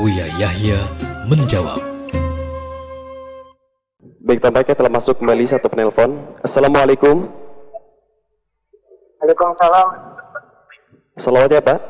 Buya Yahya menjawab. Baik, tampaknya telah masuk kembali satu penelpon. Assalamualaikum. Waalaikumsalam. Salawatnya Pak?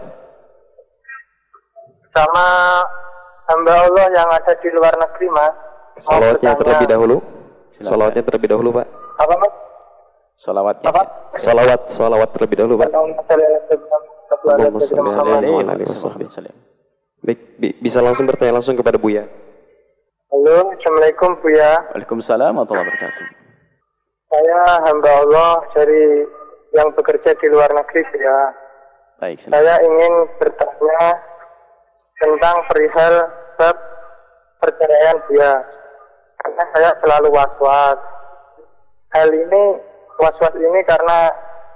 Sama hamba Allah yang ada di luar negeri, Mas. Salawatnya terlebih dahulu. Salawatnya terlebih dahulu, Pak. Apa, Mas? Salawatnya. Apa? Salawat terlebih dahulu, Pak. Allahumma shalli alaihi wasallam. Baik, bisa langsung bertanya langsung kepada Buya. Halo, Assalamualaikum Buya. Waalaikumsalam warahmatullahi wabarakatuh. Saya hamba Allah dari yang bekerja di luar negeri, Buya. Baik, saya ingin bertanya tentang perihal bab perceraian, Buya. Karena saya selalu was-was. Was-was ini karena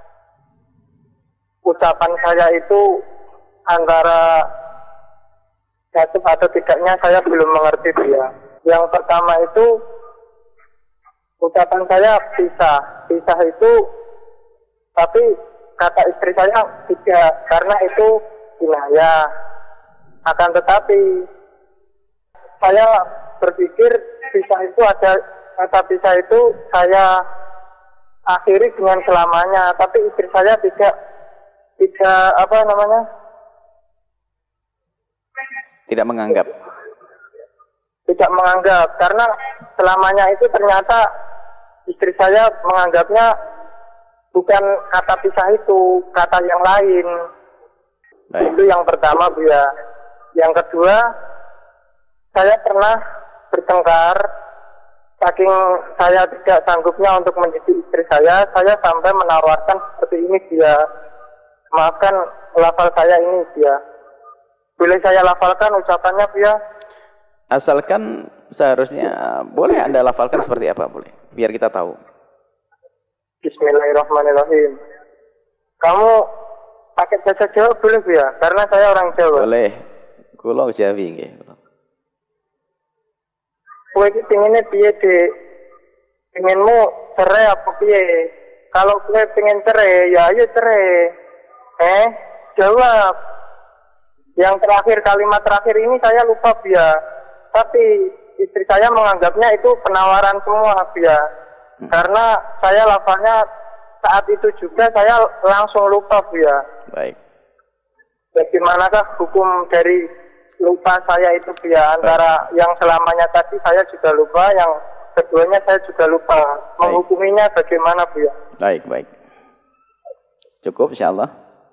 ucapan saya itu antara jatuh atau tidaknya saya belum mengerti, Buya. Yang pertama itu ucapan saya pisah itu, tapi kata istri saya tidak, karena itu kinayah. Akan tetapi saya berpikir pisah itu ada, kata pisah itu saya akhiri dengan selamanya, tapi istri saya tidak tidak menganggap. Tidak menganggap, karena selamanya itu ternyata istri saya menganggapnya bukan kata pisah itu, kata yang lain. Baik. Itu yang pertama, Buya. Yang kedua, saya pernah bertengkar, saking saya tidak sanggupnya untuk mendidik istri saya sampai menawarkan seperti ini, Buya. Maafkan lafal saya ini, Buya. Boleh saya lafalkan ucapannya, Buya? Asalkan seharusnya boleh Anda lafalkan seperti apa, boleh, biar kita tahu. Bismillahirrahmanirrahim. Kamu pakai bahasa Jawa boleh, Buya? Karena saya orang Jawa. Boleh. Kula Jawi nggih. Kowe iki pengine piye, Dik? Pengenmu cerai apa piye? Kalau kowe pengen cerai, ya ayo cerai. Jawab. Yang terakhir, kalimat terakhir ini saya lupa, Buya. Tapi istri saya menganggapnya itu penawaran semua, Buya. Karena saya lafalnya saat itu juga saya langsung lupa, Buya. Baik. Bagaimanakah hukum dari lupa saya itu, Buya? Antara yang selamanya tadi saya juga lupa, yang keduanya saya juga lupa. Menghukuminya bagaimana, Buya? Baik. Cukup insyaallah.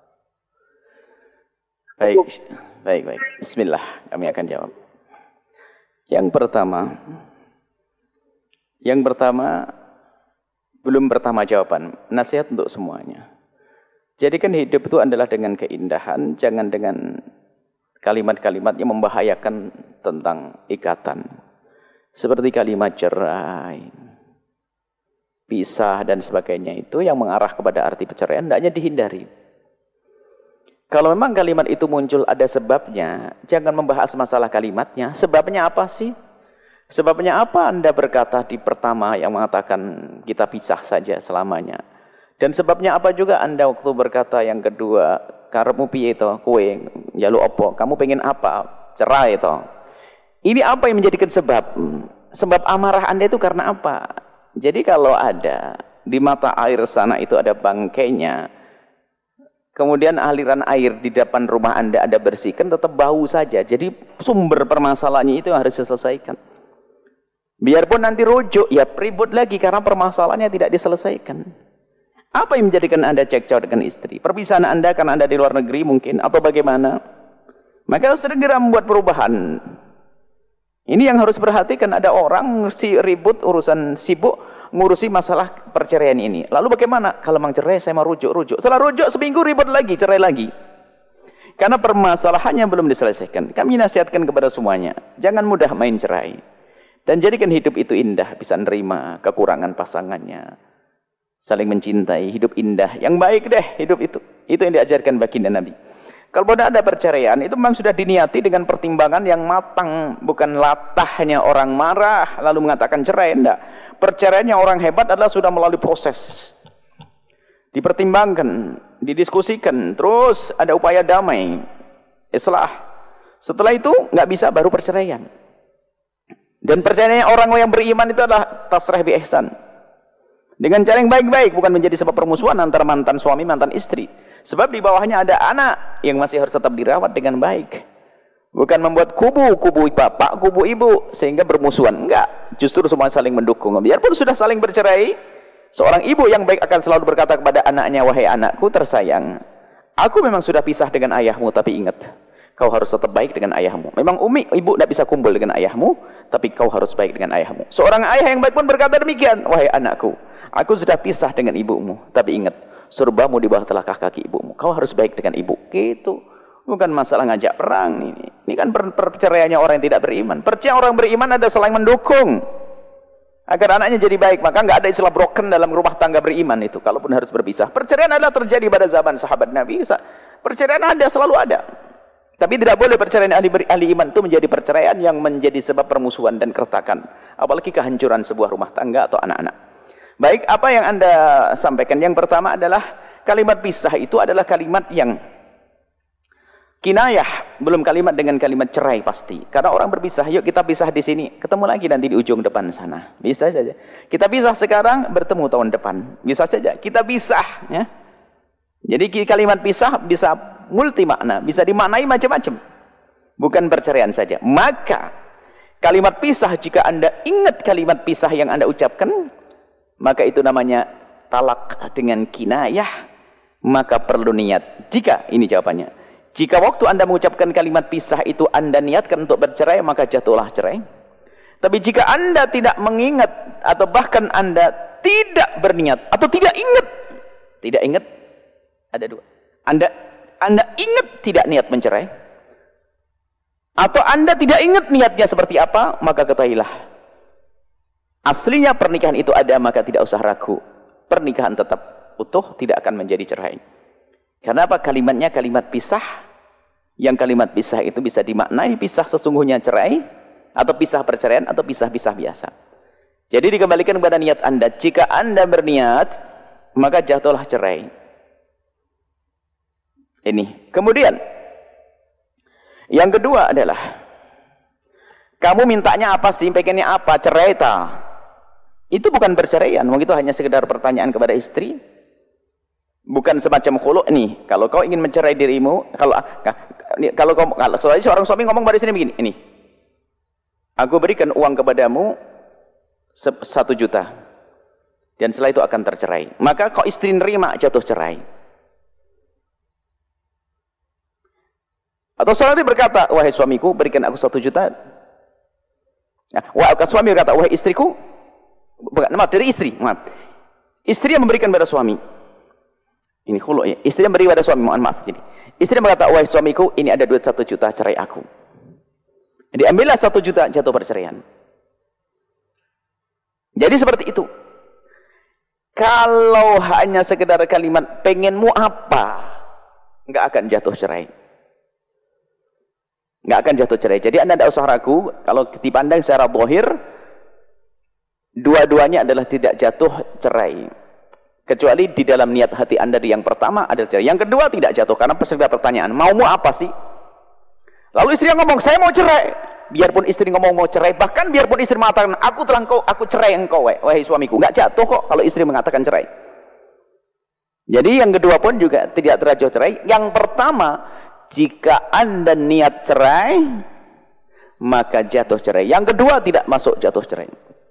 Baik. Bismillah, kami akan jawab. Yang pertama, belum pertama jawaban, nasihat untuk semuanya. Jadikan hidup itu adalah dengan keindahan, jangan dengan kalimat-kalimat yang membahayakan tentang ikatan. Seperti kalimat cerai, pisah dan sebagainya, itu yang mengarah kepada arti perceraian, hendaknya dihindari. Kalau memang kalimat itu muncul ada sebabnya, jangan membahas masalah kalimatnya. Sebabnya apa sih? Sebabnya apa Anda berkata di pertama yang mengatakan kita pisah saja selamanya? Dan sebabnya apa juga Anda waktu berkata yang kedua, karepmu piye to, kowe njaluk apa? Kamu pengen apa? Cerai to. Ini apa yang menjadikan sebab? Sebab amarah Anda itu karena apa? Jadi kalau ada di mata air sana itu ada bangkainya, kemudian aliran air di depan rumah Anda bersihkan, tetap bau saja. Jadi sumber permasalahannya itu harus diselesaikan. Biarpun nanti rujuk, ya ribut lagi karena permasalahannya tidak diselesaikan. Apa yang menjadikan Anda cekcok dengan istri? Perpisahan Anda karena Anda di luar negeri mungkin, atau bagaimana? Maka segera membuat perubahan. Ini yang harus perhatikan, ada orang ribut urusan sibuk ngurusi masalah perceraian ini. Lalu bagaimana? Kalau memang cerai saya mau rujuk. Setelah rujuk seminggu ribut lagi, cerai lagi. Karena permasalahannya belum diselesaikan. Kami nasihatkan kepada semuanya, jangan mudah main cerai. Dan jadikan hidup itu indah, bisa nerima kekurangan pasangannya. Saling mencintai, hidup indah. Yang baik deh hidup itu. Itu yang diajarkan baginda Nabi. Kalau ada perceraian, itu memang sudah diniati dengan pertimbangan yang matang. Bukan latahnya orang marah, lalu mengatakan cerai. Enggak. Perceraian yang orang hebat adalah sudah melalui proses. Dipertimbangkan, didiskusikan. Terus ada upaya damai, islah. Setelah itu nggak bisa baru perceraian. Dan perceraian orang yang beriman itu adalah tasrih bi ihsan. Dengan cara yang baik-baik, bukan menjadi sebab permusuhan antara mantan suami, mantan istri. Sebab di bawahnya ada anak yang masih harus tetap dirawat dengan baik. Bukan membuat kubu bapak, kubu ibu, sehingga bermusuhan. Enggak, justru semua saling mendukung. Biarpun sudah saling bercerai, seorang ibu yang baik akan selalu berkata kepada anaknya, wahai anakku tersayang, aku memang sudah pisah dengan ayahmu, tapi ingat, kau harus tetap baik dengan ayahmu. Memang ibu tidak bisa kumpul dengan ayahmu, tapi kau harus baik dengan ayahmu. Seorang ayah yang baik pun berkata demikian, wahai anakku, aku sudah pisah dengan ibumu, tapi ingat, surgamu di bawah telapak kaki ibumu. Kau harus baik dengan ibu. Gitu. Bukan masalah ngajak perang ini. Ini kan perceraiannya orang yang tidak beriman. Perceraian orang beriman ada saling mendukung agar anaknya jadi baik. Maka nggak ada istilah broken dalam rumah tangga beriman itu. Kalaupun harus berpisah. Perceraian adalah terjadi pada zaman sahabat Nabi. Perceraian ada, selalu ada. Tapi tidak boleh perceraian ahli iman itu menjadi perceraian yang menjadi sebab permusuhan dan keretakan. Apalagi kehancuran sebuah rumah tangga atau anak-anak. Baik, apa yang Anda sampaikan? Yang pertama adalah kalimat pisah itu adalah kalimat yang kinayah, belum kalimat dengan kalimat cerai pasti. Karena orang berpisah, yuk kita pisah di sini, ketemu lagi nanti di ujung depan sana. Bisa saja. Kita pisah sekarang, bertemu tahun depan. Bisa saja. Kita pisah, ya. Jadi kalimat pisah bisa multi makna, bisa dimaknai macam-macam. Bukan perceraian saja. Maka kalimat pisah, jika Anda ingat kalimat pisah yang Anda ucapkan, maka itu namanya talak dengan kinayah, maka perlu niat. Jika, ini jawabannya, jika waktu Anda mengucapkan kalimat pisah itu Anda niatkan untuk bercerai, maka jatuhlah cerai. Tapi jika Anda tidak mengingat, atau bahkan Anda tidak berniat, atau tidak ingat, ada dua. Anda ingat tidak niat mencerai, atau Anda tidak ingat niatnya seperti apa, maka ketahuilah, aslinya pernikahan itu ada, maka tidak usah ragu. Pernikahan tetap utuh, tidak akan menjadi cerai. Karena apa? Kalimatnya kalimat pisah. Yang kalimat pisah itu bisa dimaknai pisah sesungguhnya cerai, atau pisah perceraian, atau pisah-pisah biasa. Jadi dikembalikan kepada niat Anda. Jika Anda berniat, maka jatuhlah cerai. Ini. Kemudian, yang kedua adalah, kamu mintanya apa sih? Pengennya apa? Cerai ta? Itu bukan perceraian. Itu hanya sekedar pertanyaan kepada istri. Bukan semacam khulu' nih. Kalau kau ingin mencerai dirimu, kalau seorang suami ngomong pada istri begini, ini, aku berikan uang kepadamu 1 juta, dan setelah itu akan tercerai. Maka kau istri nerima, jatuh cerai. Atau seorang itu berkata, wahai suamiku, berikan aku 1 juta. Suami berkata, wahai istriku, dari istri, istri yang memberikan pada suami. Ini khulu' ya. Istri yang beri pada suami, mohon maaf. Jadi, istri yang berkata, wahai suamiku, ini ada duit 1 juta, cerai aku. Jadi ambillah 1 juta, jatuh perceraian. Jadi seperti itu. Kalau hanya sekedar kalimat, pengenmu apa? Nggak akan jatuh cerai. Nggak akan jatuh cerai. Jadi Anda tidak usah ragu, kalau dipandang secara zahir, dua-duanya adalah tidak jatuh cerai. Kecuali di dalam niat hati Anda yang pertama adalah cerai. Yang kedua tidak jatuh, karena peserta pertanyaan, maumu apa sih? Lalu istri yang ngomong, saya mau cerai. Biarpun istri ngomong mau cerai, bahkan biarpun istri mengatakan, aku cerai engkau, wahai suamiku. Nggak jatuh kok kalau istri mengatakan cerai. Jadi yang kedua pun juga tidak terjatuh cerai. Yang pertama, jika Anda niat cerai, maka jatuh cerai. Yang kedua tidak masuk jatuh cerai.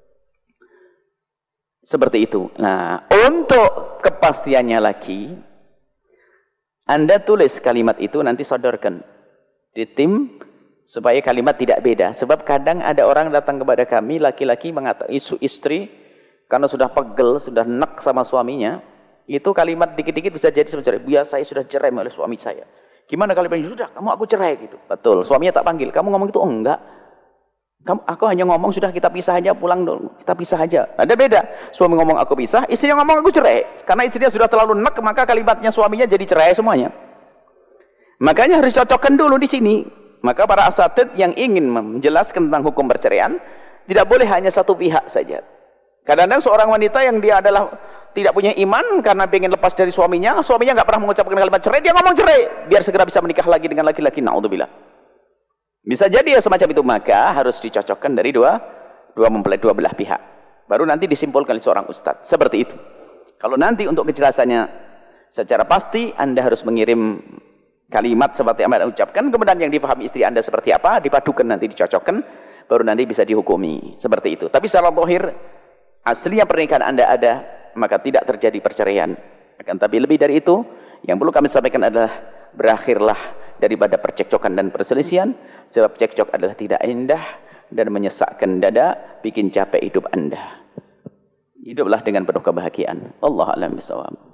Seperti itu. Nah, untuk kepastiannya lagi, Anda tulis kalimat itu, nanti sodorkan di tim, supaya kalimat tidak beda. Sebab kadang ada orang datang kepada kami, laki-laki mengatakan, istri, karena sudah pegel, sudah nek sama suaminya, itu kalimat dikit-dikit bisa jadi seperti, biasa saya sudah cerai oleh suami saya. Gimana kalimat, sudah, kamu aku cerai gitu. Betul, suaminya tak panggil, kamu ngomong itu, oh enggak. Aku hanya ngomong, sudah kita pisah aja, pulang dulu, kita pisah aja. Ada beda, suami ngomong aku pisah, istri ngomong aku cerai. Karena istrinya sudah terlalu nek, maka kalimatnya suaminya jadi cerai semuanya. Makanya harus cocokkan dulu di sini. Maka para asatid yang ingin menjelaskan tentang hukum perceraian, tidak boleh hanya satu pihak saja. Kadang-kadang seorang wanita yang dia adalah tidak punya iman, karena ingin lepas dari suaminya nggak pernah mengucapkan kalimat cerai, dia ngomong cerai, biar segera bisa menikah lagi dengan laki-laki, naudzubillah. Bisa jadi ya semacam itu, maka harus dicocokkan dari dua belah pihak. Baru nanti disimpulkan oleh seorang ustadz. Seperti itu. Kalau nanti untuk kejelasannya secara pasti, Anda harus mengirim kalimat seperti yang Anda ucapkan, kemudian yang dipahami istri Anda seperti apa, dipadukan nanti dicocokkan, baru nanti bisa dihukumi. Seperti itu. Tapi secara zahir, aslinya pernikahan Anda ada, maka tidak terjadi perceraian. Akan tapi lebih dari itu, yang perlu kami sampaikan adalah berakhirlah daripada percekcokan dan perselisihan, sebab cekcok adalah tidak indah dan menyesakkan dada, bikin capek hidup Anda. Hiduplah dengan penuh kebahagiaan. Wallahu a'lam bishawab.